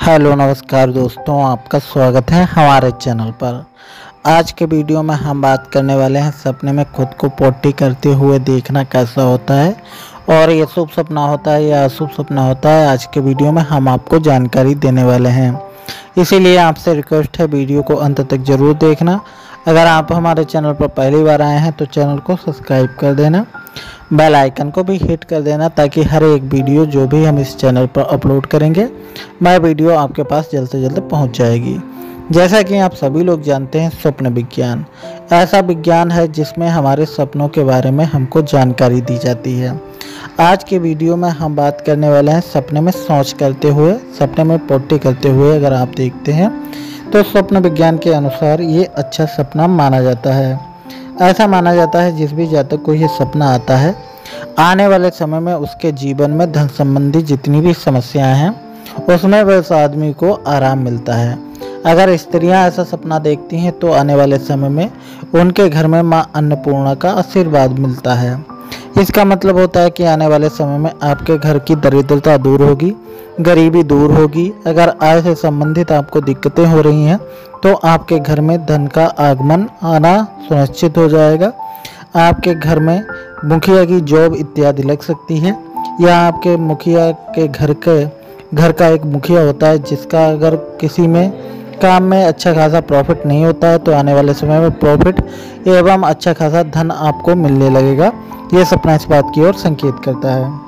Hello नमस्कार दोस्तों, आपका स्वागत है हमारे चैनल पर। आज के वीडियो में हम बात करने वाले हैं सपने में खुद को पोटी करते हुए देखना कैसा होता है और ये शुभ सपना होता है या अशुभ सपना होता है। आज के वीडियो में हम आपको जानकारी देने वाले हैं, इसीलिए आपसे रिक्वेस्ट है वीडियो को अंत तक जरूर देखना। अगर आप हमारे चैनल पर पहली बार आए हैं तो चैनल को सब्सक्राइब कर देना, बेल आइकन को भी हिट कर देना ताकि हर एक वीडियो जो भी हम इस चैनल पर अपलोड करेंगे वह वीडियो आपके पास जल्द से जल्द पहुंच जाएगी। जैसा कि आप सभी लोग जानते हैं, स्वप्न विज्ञान ऐसा विज्ञान है जिसमें हमारे सपनों के बारे में हमको जानकारी दी जाती है। आज के वीडियो में हम बात करने वाले हैं सपने में शौच करते हुए, सपने में पोटी करते हुए अगर आप देखते हैं तो स्वप्न विज्ञान के अनुसार ये अच्छा सपना माना जाता है। ऐसा माना जाता है जिस भी जातक को ये सपना आता है, आने वाले समय में उसके जीवन में धन संबंधी जितनी भी समस्याएं हैं उसमें वह आदमी को आराम मिलता है। अगर स्त्रियां ऐसा सपना देखती हैं तो आने वाले समय में उनके घर में मां अन्नपूर्णा का आशीर्वाद मिलता है। इसका मतलब होता है कि आने वाले समय में आपके घर की दरिद्रता दूर होगी, गरीबी दूर होगी। अगर आय से संबंधित आपको दिक्कतें हो रही हैं तो आपके घर में धन का आगमन आना सुनिश्चित हो जाएगा। आपके घर में मुखिया की जॉब इत्यादि लग सकती है, या आपके मुखिया के घर का एक मुखिया होता है जिसका अगर किसी में काम में अच्छा खासा प्रॉफिट नहीं होता है तो आने वाले समय में प्रॉफिट एवं अच्छा खासा धन आपको मिलने लगेगा। ये सपना इस बात की ओर संकेत करता है।